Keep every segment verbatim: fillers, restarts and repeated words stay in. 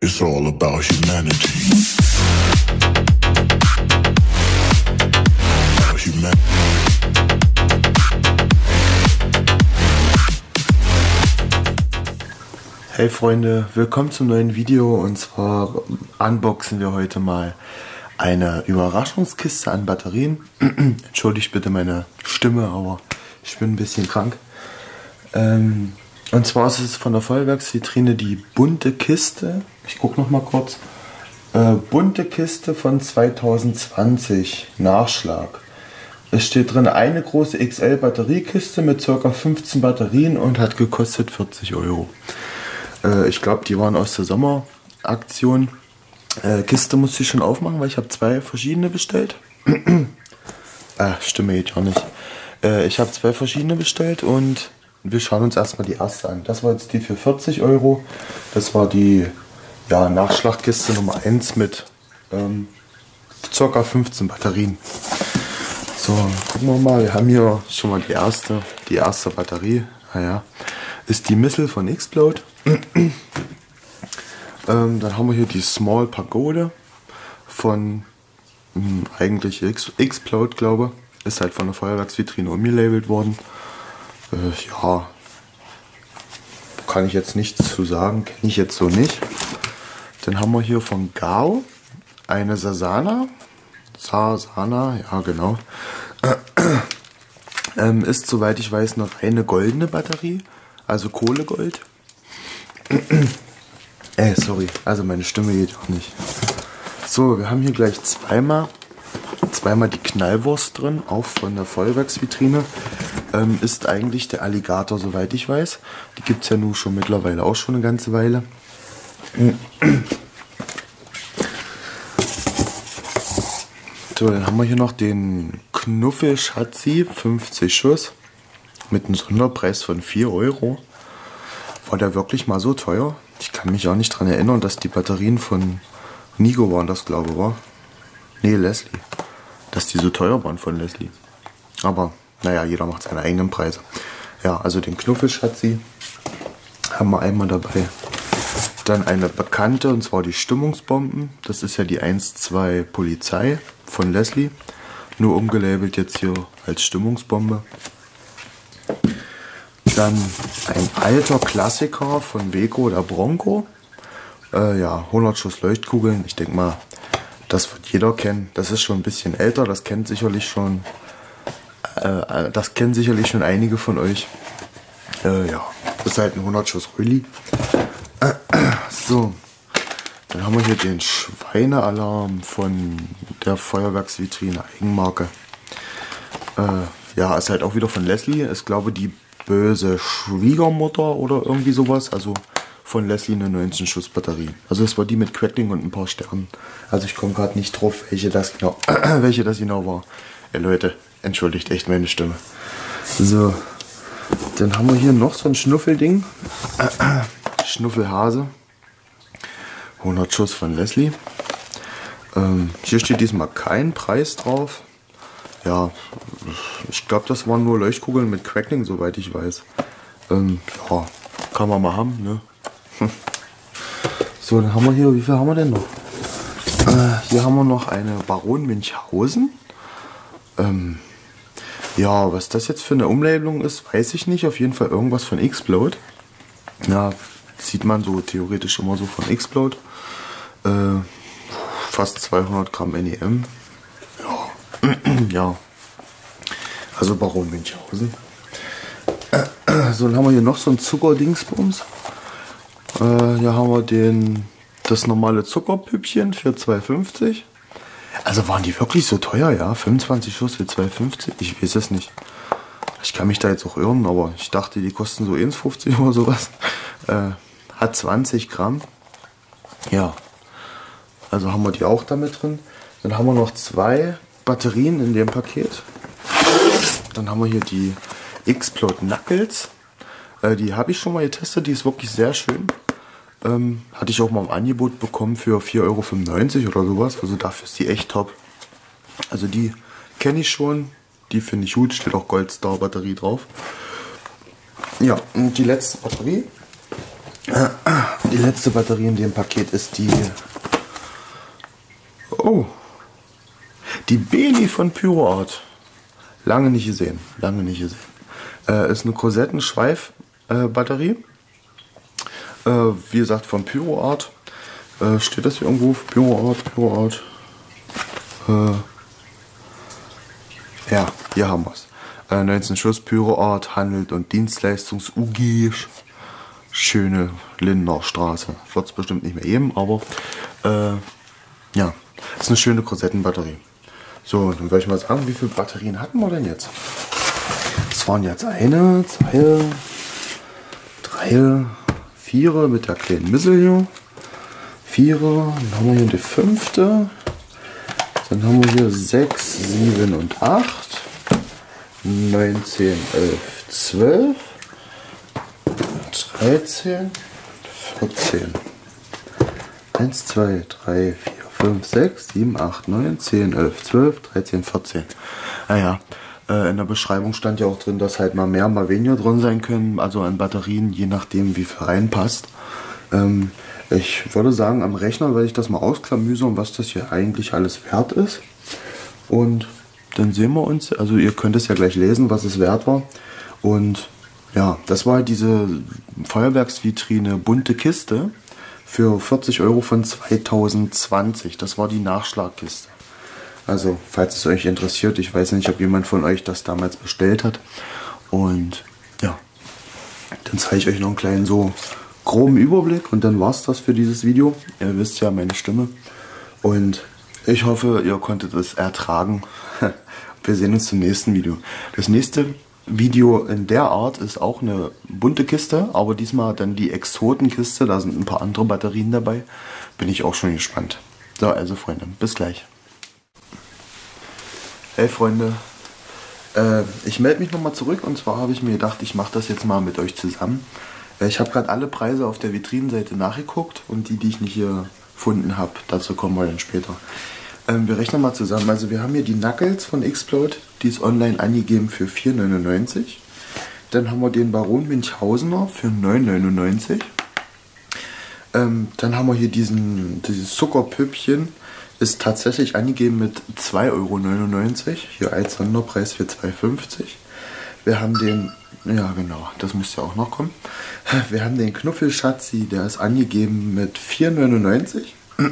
It's all about humanity. About humanity. Hey Freunde, willkommen zum neuen Video, und zwar unboxen wir heute mal eine Überraschungskiste an Batterien. Entschuldigt bitte meine Stimme, aber ich bin ein bisschen krank. Ähm, und zwar ist es von der Feuerwerksvitrine die bunte Kiste. Ich gucke noch mal kurz. Äh, bunte Kiste von zwanzig zwanzig, Nachschlag. Es steht drin eine große X L Batteriekiste mit ca. fünfzehn Batterien und hat gekostet vierzig Euro. Äh, ich glaube, die waren aus der Sommeraktion. Äh, Kiste musste ich schon aufmachen, weil ich habe zwei verschiedene bestellt. ah, Stimme geht ja nicht. Äh, ich habe zwei verschiedene bestellt und wir schauen uns erstmal die erste an. Das war jetzt die für vierzig Euro. Das war die ja, Nachschlagkiste Nummer eins mit ähm, ca. fünfzehn Batterien. So, gucken wir mal. Wir haben hier schon mal die erste, die erste Batterie. Naja, ist die Missile von Explode. ähm, dann haben wir hier die Small Pagode von mh, eigentlich X Explode, glaube ich. Ist halt von der Feuerwerksvitrine umgelabelt worden. Äh, ja, kann ich jetzt nichts zu sagen, kenne ich jetzt so nicht. Dann haben wir hier von Gao eine Sasana. Sasana, ja genau. ähm, ist, soweit ich weiß, eine reine goldene Batterie, also Kohlegold. Ey, sorry, also meine Stimme geht auch nicht. So, wir haben hier gleich zweimal, zweimal die Knallwurst drin, auch von der Feuerwerksvitrine. Ähm, ist eigentlich der Alligator, soweit ich weiß. Die gibt es ja nun schon mittlerweile auch schon eine ganze Weile. So, dann haben wir hier noch den Knuffel-Schatzi, fünfzig Schuss, mit einem Sonderpreis von vier Euro. War der wirklich mal so teuer? Ich kann mich auch nicht daran erinnern, dass die Batterien von Nigo waren, das glaube ich, war. Nee, Leslie. Dass die so teuer waren von Leslie. Aber, naja, jeder macht seine eigenen Preise. Ja, also den Knuffel-Schatzi haben wir einmal dabei. Dann eine bekannte, und zwar die Stimmungsbomben. Das ist ja die eins zwei Polizei von Leslie. Nur umgelabelt jetzt hier als Stimmungsbombe. Dann ein alter Klassiker von Weco, der Bronco. Äh, ja, hundert Schuss Leuchtkugeln. Ich denke mal, das wird jeder kennen. Das ist schon ein bisschen älter. Das kennt sicherlich schon, äh, das kennen sicherlich schon einige von euch. Äh, ja, das ist halt ein hundert Schuss Rülli. Äh, äh, so, dann haben wir hier den Schweinealarm von der Feuerwerksvitrine Eigenmarke. Äh, ja, ist halt auch wieder von Leslie. Ist, glaube ich, die böse Schwiegermutter oder irgendwie sowas. Also von Leslie eine neunzehn Schuss Batterie. Also es war die mit Crackling und ein paar Sternen. Also ich komme gerade nicht drauf, welche das genau, welche das genau war. Ey Leute, entschuldigt echt meine Stimme. So, dann haben wir hier noch so ein Schnuffelding. Schnuffelhase. hundert Schuss von Leslie. Ähm, hier steht diesmal kein Preis drauf. Ja, ich glaube, das waren nur Leuchtkugeln mit Crackling, soweit ich weiß. Ähm, ja, kann man mal haben, ne? So, dann haben wir hier, wie viel haben wir denn noch? Äh, hier haben wir noch eine Baron Münchhausen. Ähm, ja, was das jetzt für eine Umlabelung ist, weiß ich nicht. Auf jeden Fall irgendwas von Explode. Ja, sieht man so theoretisch immer so von Explode. Äh, fast zweihundert Gramm N E M. Ja. Ja. Also Baron Münchhausen. So, dann haben wir hier noch so ein Zuckerdingsbums. Äh, hier haben wir den, das normale Zuckerpüppchen für zwei fünfzig. Also waren die wirklich so teuer, ja? fünfundzwanzig Schuss für zwei fünfzig? Ich weiß es nicht. Ich kann mich da jetzt auch irren, aber ich dachte, die kosten so eins fünfzig oder sowas. Äh, hat zwanzig Gramm. Ja. Also haben wir die auch damit drin. Dann haben wir noch zwei Batterien in dem Paket. Dann haben wir hier die Explode Knuckles. Äh, die habe ich schon mal getestet. Die ist wirklich sehr schön. Ähm, hatte ich auch mal im Angebot bekommen für vier Euro fünfundneunzig oder sowas. Also dafür ist die echt top. Also die kenne ich schon. Die finde ich gut. Steht auch Goldstar Batterie drauf. Ja, und die letzte Batterie Die letzte Batterie in dem Paket ist die... Oh! Die Beli von PyroArt. Lange nicht gesehen. Lange nicht gesehen. Äh, ist eine Korsettenschweif-Batterie. Äh, äh, wie gesagt, von PyroArt. Äh, steht das hier irgendwo? PyroArt, PyroArt. Äh, ja, hier haben wir es. Äh, neunzehn Schuss PyroArt, Handelt und Dienstleistungs-U G. Schöne Lindener Straße. Wird es bestimmt nicht mehr geben, aber äh, ja, ist eine schöne Korsettenbatterie. So, dann würde ich mal sagen, wie viele Batterien hatten wir denn jetzt? Es waren jetzt eine, zwei, drei, vier mit der kleinen Missel hier. Vier, dann haben wir hier die fünfte. Dann haben wir hier sechs, sieben und acht. neun, zehn, elf, zwölf. dreizehn, vierzehn. eins, zwei, drei, vier, fünf, sechs, sieben, acht, neun, zehn, elf, zwölf, dreizehn, vierzehn. Naja, äh, in der Beschreibung stand ja auch drin, dass halt mal mehr, mal weniger drin sein können. Also an Batterien, je nachdem wie viel reinpasst. Ähm, ich würde sagen, am Rechner werde ich das mal ausklamüsern, was das hier eigentlich alles wert ist. Und dann sehen wir uns. Also ihr könnt es ja gleich lesen, was es wert war. Und ja, das war diese Feuerwerksvitrine bunte Kiste für vierzig Euro von zweitausendzwanzig. Das war die Nachschlagkiste. Also, falls es euch interessiert, ich weiß nicht, ob jemand von euch das damals bestellt hat. Und ja, dann zeige ich euch noch einen kleinen so groben Überblick und dann war es das für dieses Video. Ihr wisst ja meine Stimme. Und ich hoffe, ihr konntet es ertragen. Wir sehen uns zum nächsten Video. Das nächste Video in der Art ist auch eine bunte Kiste, aber diesmal dann die Exotenkiste. Da sind ein paar andere Batterien dabei. Bin ich auch schon gespannt. So, also Freunde, bis gleich. Hey Freunde, äh, ich melde mich nochmal zurück und zwar habe ich mir gedacht, ich mache das jetzt mal mit euch zusammen. Äh, ich habe gerade alle Preise auf der Vitrinenseite nachgeguckt und die, die ich nicht hier gefunden habe, dazu kommen wir dann später. Ähm, wir rechnen mal zusammen. Also wir haben hier die Knuckles von Xplode, die ist online angegeben für vier neunundneunzig. Dann haben wir den Baron Münchhausener für neun neunundneunzig. Ähm, dann haben wir hier diesen dieses Zuckerpüppchen, ist tatsächlich angegeben mit zwei Euro neunundneunzig. Hier als Sonderpreis für zwei fünfzig. Wir haben den, ja genau, das müsste ja auch noch kommen. Wir haben den Knuffelschatzi, der ist angegeben mit vier neunundneunzig.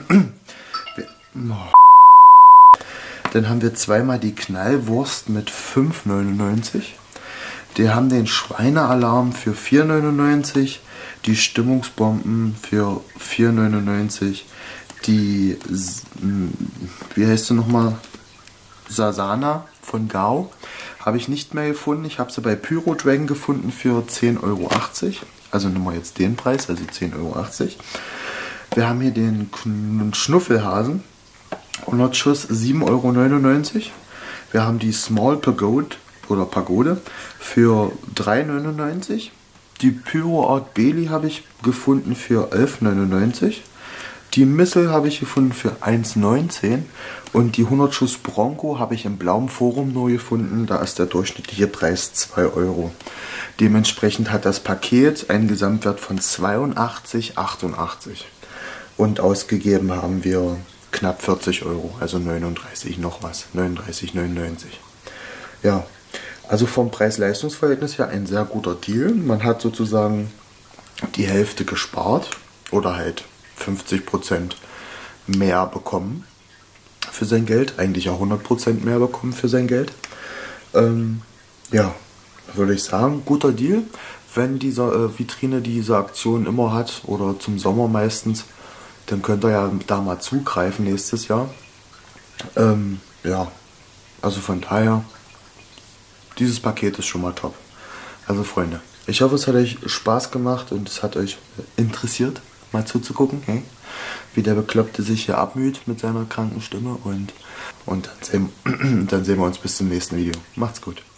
Dann haben wir zweimal die Knallwurst mit fünf neunundneunzig. Wir haben den Schweinealarm für vier neunundneunzig. Die Stimmungsbomben für vier neunundneunzig. Die, wie heißt sie nochmal? Sasana von Gao. Habe ich nicht mehr gefunden. Ich habe sie bei Pyro Dragon gefunden für zehn Euro achtzig. Also nehmen wir jetzt den Preis, also zehn Euro achtzig. Wir haben hier den Schnuffelhasen. hundert Schuss sieben Euro neunundneunzig. Wir haben die Small Pagode oder Pagode für drei neunundneunzig. Die PyroArt Beli habe ich gefunden für elf neunundneunzig. Die Missel habe ich gefunden für eins neunzehn. Und die hundert Schuss Bronco habe ich im blauen Forum neu gefunden. Da ist der durchschnittliche Preis zwei Euro. Dementsprechend hat das Paket einen Gesamtwert von zweiundachtzig achtundachtzig. Und ausgegeben haben wir knapp vierzig Euro, also neununddreißig noch was, neununddreißig neunundneunzig. Ja, also vom Preis-Leistungs-Verhältnis her ein sehr guter Deal. Man hat sozusagen die Hälfte gespart oder halt fünfzig Prozent mehr bekommen für sein Geld. Eigentlich auch hundert Prozent mehr bekommen für sein Geld. Ähm, ja, würde ich sagen, guter Deal. Wenn diese äh, Vitrine diese Aktion immer hat oder zum Sommer meistens, dann könnt ihr ja da mal zugreifen nächstes Jahr. Ähm, ja, also von daher, dieses Paket ist schon mal top. Also Freunde, ich hoffe, es hat euch Spaß gemacht und es hat euch interessiert, mal zuzugucken, hey? Wie der Bekloppte sich hier abmüht mit seiner kranken Stimme. Und, und dann, sehen, dann sehen wir uns bis zum nächsten Video. Macht's gut.